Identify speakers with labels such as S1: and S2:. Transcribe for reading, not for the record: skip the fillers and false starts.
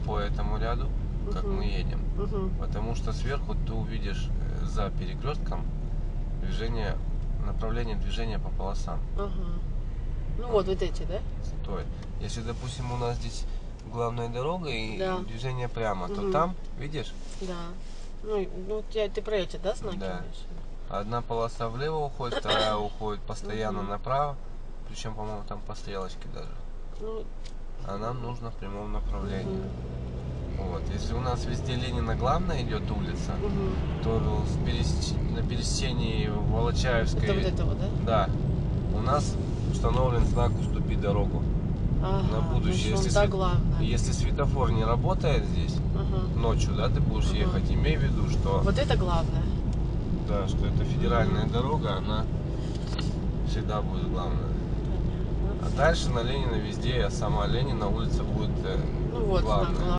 S1: по этому ряду, как мы едем. Потому что сверху ты увидишь за перекрестком направление движения по полосам.
S2: Ну вот эти, да?
S1: Стой. Если, допустим, у нас здесь главная дорога и движение прямо, то там, видишь?
S2: Да. Ну ты про эти, да, знаки?
S1: Да. Одна полоса влево уходит, вторая уходит постоянно направо. Причем, по-моему, там по стрелочке даже. А нам нужно в прямом направлении. Вот. Если у нас везде Ленина главная идет улица, то на пересечении Волочаевской...
S2: Это вот этого, да?
S1: Да. У нас установлен знак «Уступи дорогу». На будущее. Если светофор не работает здесь, ночью, да, ты будешь ехать, имей в виду, что...
S2: Вот это главное.
S1: Да, что это федеральная дорога, она всегда будет главная. А дальше на Ленина везде, а сама Ленина улица будет главная.